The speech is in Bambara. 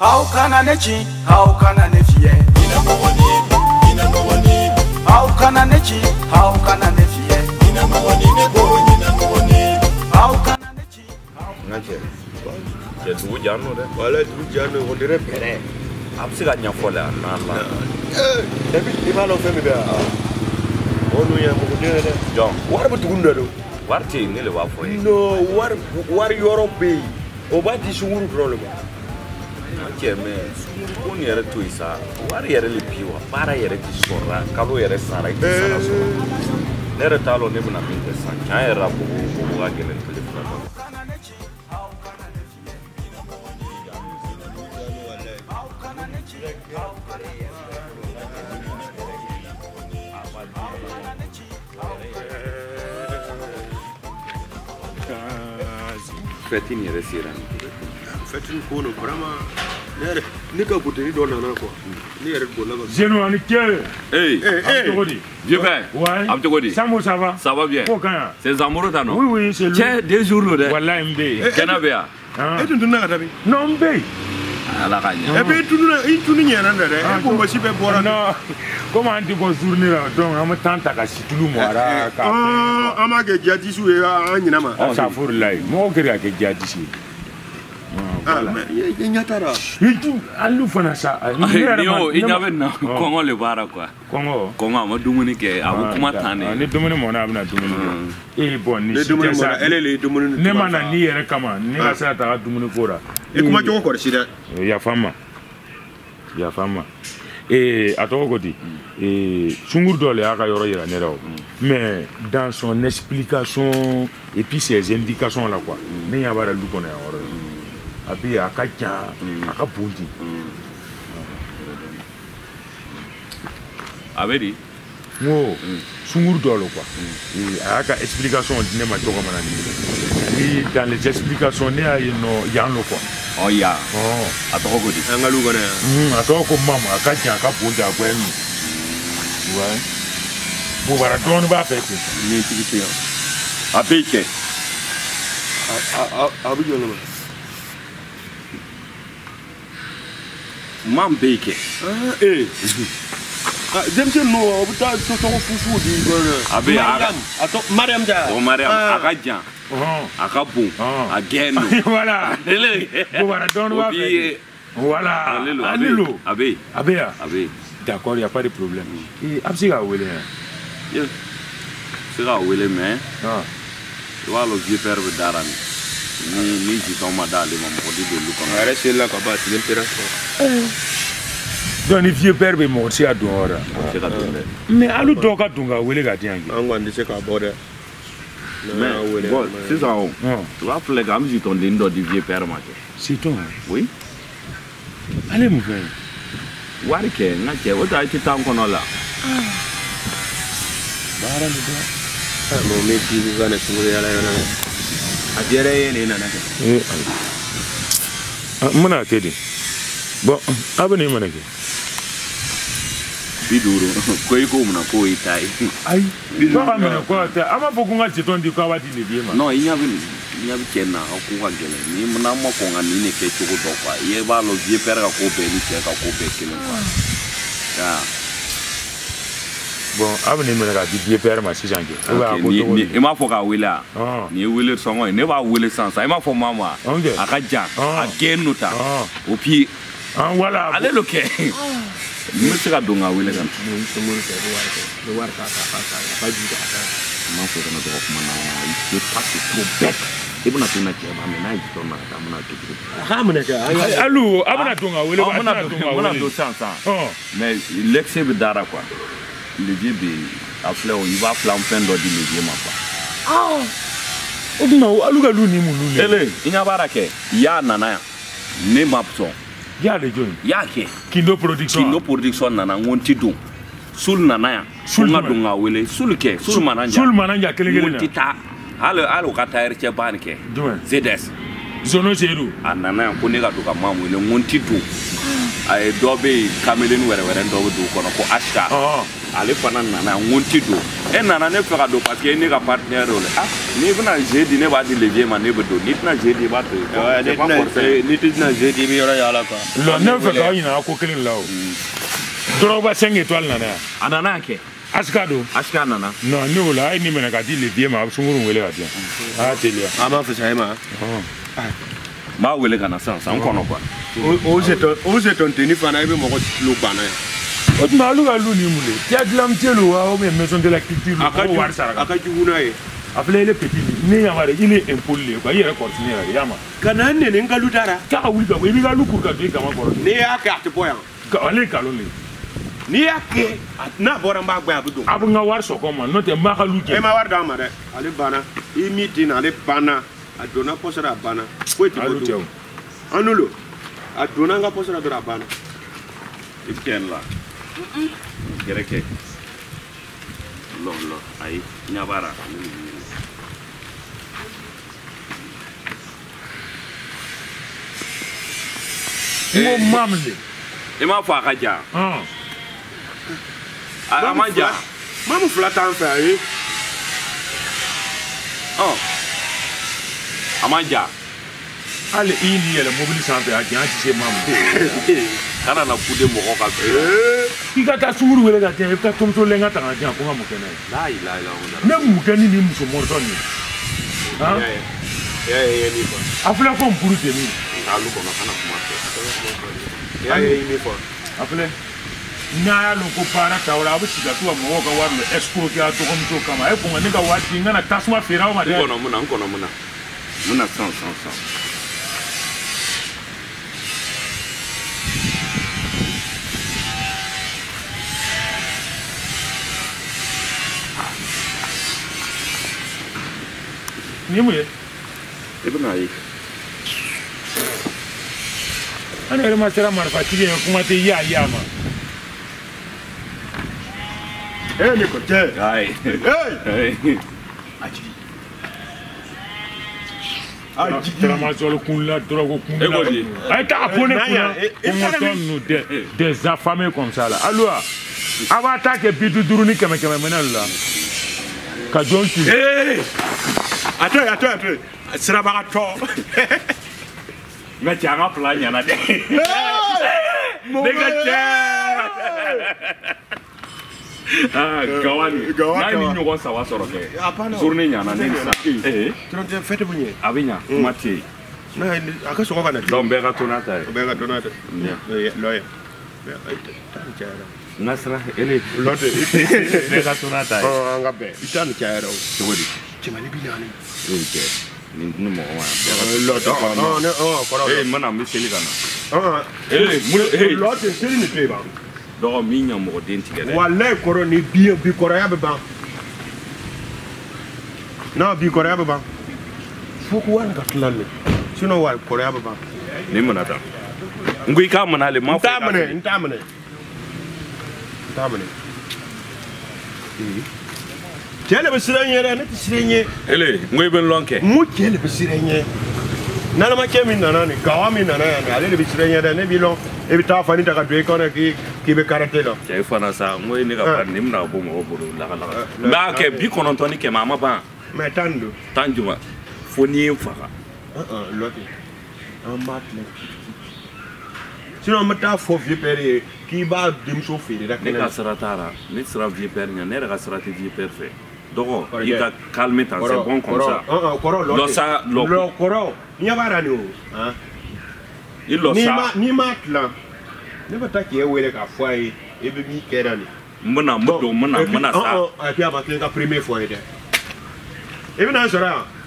How can I nechi? How can I nefie? How can I nechi? How can I nefie? How can I nechi? Nache. Je tu jano de. Wala tu jano on dirait pere. Absiga nyafola na la. Depuis il va l'en faire me ba. On ya mo de de. John. War bu tugunda do. War ti ni le wa fo. No, war Europe. O ba ti sunguru problème. Nache me on yere to isa. War yere le piwa. Para yere ti sora. Kalo yere sara ti sara so. Nere talo ne buna pinte sa. Cha era bu ga gelen telefona. Fetini resira. Fetini kono vraiment nere nika buteni do nana quoi. Ni yere go là-bas. Zeno ni quel? Hey, vieux père. Ouais. Abdogodi. Samo ça va? Ça va bien. Pourquoi? C'est Zamoro non? Oui oui, c'est lui. Tiens, 2 jours là. Voilà Mbe. Kenabea. Et tu n'as pas Non Mbe. Ala kanya. Et puis tu n'as pas de. Pour moi si ben boire. Non. Comment on dit qu'on journée là donc on tente à situlu moara ka. Ah, ama ke jadi su e anyina ma. Ça pour là. Mo kere ke jadi si. Ah, mais il y a tara. Alu fana sa. Nio inyabe na Kongo le bara quoi. Kongo ma dumuni ke abu kuma tane. Ni dumuni mo na abna dumuni. Bon ni dumuni mo elle les dumuni. Ne mana ni yere kama ni ka sa ta dumuni kora. E kuma jogo ko sida. Ya fama. Atogodi. Sungur dole aka yoro yira ne raw. Mais dans son explication et puis ses indications là quoi. Ne ya bara lu kona yoro. Abi akaja akabundi. Abedi. No. Sungur dole quoi. Aka explication ne ma jogo mana ni. Dans les explications ne ya no yanlo quoi. Oh ya. Atogodi. Angalu gona. Atoko mama akaja akabundi akwemi. Ouais. Bon voilà don ba fait. Ni tiki Abeke. Abu jolo. Mam beke. Demse no obuta to fufu di gona. Abe ato Mariam ja. O Mariam akajan. Akabu. Ageno. Voilà. Bon voilà don ba fait. Voilà. Alilo. Abe. D'accord, il n'y a pas de problème. Et Absiga Wele. C'est là où il est, mais. Tu vois le vieux père de Daran. Ni j'y tombe dans les moments de l'eau. Arrête là, Kaba, c'est l'intéressant. Donc, le vieux père est mort, c'est à Dora. Mais à l'autre, Doka Dunga, Wele Gadian. On va dire que Kabode. Mais, bon, c'est ça. Tu vois, les gars, j'y tombe dans du vieux père, c'est toi? Oui. Allez, mon frère. Warike ngache wota kita nkono la bara ndo mo meti bana sungure yala yana adiere yene nana muna tedi bon abane mana ke biduru ko iko muna ko itai ai ba mena ko ta ama bokunga chitondi kwa wati ni biema no inyabi kena ko wa gele ni muna mo ko ngani ne ke chugo do kwa ye ba lo vie pera ko be ni che ka ko be kele kwa ya bon abane mena ka vie pera ma sijange ni ma fo ka wila ni wile songo ne ba wile sansa ma fo mama akaja agenuta opi voilà allez le ke Monsieur Gadonga, oui, les gars. Mais l'excès de Dara, quoi. Le vieux, il va flamber dans le vieux, ma part. Il n'y a pas de ya nana, ne m'absent. Ya le joint. Ya ke. Kino production nana ngonti do. Sul nana ya. Sul ngadunga wele. Sul ke. Sul mananja. Sul mananja kele. Ngonti ta. Alo kata erche ban ke. ZS. Zono zeru. Anana ya kone ga duka mamu wele ngonti do. Ay dobe kamelen were do kono ko ashka. ale fana nana n ko n tɛ don e nana ne fɛ ka don parce que e ne ka partenaire o la n'i bɛna jeu di ne b'a di levier ma ne bɛ don n'i tɛna jeu di i b'a to yen n'i tɛna jeu di i bɛ yɔrɔ yaala quoi ne bɛ fɛ k'aw ɲininka ko kelen la o Drogba 5 étoiles nana yan a nana kɛ Asika don Asika nana non ne o la a ye nin minɛ ka di levier ma a bɛ Sunkuru wele ka di yan a y'a teliya an b'a fisa e ma n b'a wele ka na sisan n kɔnɔ quoi o c'est ton tenue fana i bɛ mɔgɔ tulo banna yan o tuma alu ka lu ni mun de théâtre l'amitié lo wa ou bien maison de la culture a ka jugu n'a ye a filɛ ele petit ne yamare il est impoli quoi i yɛrɛ kɔrɔsi ne yɛrɛ yama ka na nɛnɛ n ka lu dara k'a ka wuli ka bɔ i b'i ka lu kuru ka don i gama kɔrɔ n'i y'a kɛ a tɛ bɔ yan ale ye nkalon de ye n'i y'a kɛ n'a bɔra n b'a gɛn a bɛ don a bɛ n ka wari sɔgɔ ma n'o tɛ n b'a ka lu jɛ e ma wari d'a ma dɛ ale banna i mi ten ale banna a donna poste la a banna foyi tɛ bɔ tugun an n'olu a donna n ka poste la dɔrɔn a banna i kɛn la gɛrɛ kɛ lɔ ayi ɲabara n ko mamle i m'a fɔ a ka ja a ma ja mamu fila t'an fɛ ayi a ma ja hali i ni yɛlɛ mobili sanfɛ a janya tɛ se mamu kana na kude mɔgɔ ka fɛ i ka taa Sunkuru wele ka diyan i bɛ taa tomuso lɛn ka ta ka diyan ko n ka mun kɛ n'a ye la ilaha illallah ne mun kɛ ni nin muso mɔrɔtɔ nin a filɛ ko n furu tɛ min alu kɔnɔ kana kuma fɛ a filɛ n'a y'a lɔn ko baara ta o la a bɛ sigi ka to ka mɔgɔw ka wari minɛ escroquer a dɔgɔmuso kama a ye kɔn ka ne ka wari di n kana tasuma feere aw ma dɛ. n kɔnɔ mun na san nin ye mun ye i bɛna ye an yɛrɛ ma sera marifatigi ye kuma tɛ y'a ma ne ko tɛ Tramasol kunla drogo kunla ay ta apone kuna on nous des affamés comme ça là alors ava ta ke bitu duruni keme menal là ka jonki attends sira ba to nga janga planya na de gawani n'a ni ɲɔgɔn saba sɔrɔ kɛ journée ɲana ne sa fête bu ɲɛ a bɛ ɲa kuma tɛ yen a ka sɔgɔ ka na donc bɛɛ ka to n'a ta ye bɛɛ ka to n'a ta lɔya n ka sira ele bɛɛ ka to n'a ta ye an ka bɛɛ i t'a ni cayara o cogo di cɛmani bi naani ni mɔgɔ ma kɔrɔ n bɛna n bɛ seli ka na lɔ tɛ seli ni to yen ba dɔgɔ min ɲa mɔgɔ den tigɛ dɛ walayi kɔrɔ ni bi kɔrɔya bɛ ban n'a bi kɔrɔya bɛ ban fo ko wari ka tila le sinon wari kɔrɔya bɛ ban ni mana ta n ko i k'a minɛ ale ma fɔ n t'a minɛ cɛ le bɛ siran ɲɛ dɛ ne tɛ siran ɲɛ ele n ko i bɛ n lɔn kɛ n ko cɛ le bɛ siran ɲɛ nanamakɛ min nana nin gawa min nana yan ale de bɛ siran ɲɛ dɛ ne b'i lɔn i bɛ taa fani ta ka don i kɔnɔ k'i bɛ karate la cɛ fana sa n ko ne ka pari ni n bɛna bɔ mɔgɔ bolo lagalaga n b'a kɛ 90 ni 100 a ma ban mais tan don tan juma fo n'i ye n faga lɔti an b'a tilen sinon an bɛ taa fɔ vieux père ye k'i b'a denmuso feere la ne ka sira t'a la ne sera vieux père ɲɛ ne yɛrɛ ka sira tɛ vieux père fɛ dɔgɔ i ka calme ta c'est bon comme ça lɔ kɔrɔ ɲɛ b'a la nin o i lɔ sa n'i m'a tilan ne bɛ taa k'e wele k'a fɔ a ye e bɛ min kɛra nin n bɛna sa a k'i a ma kɛ n ka premier fɔ ye dɛ i bɛna n sɔrɔ yan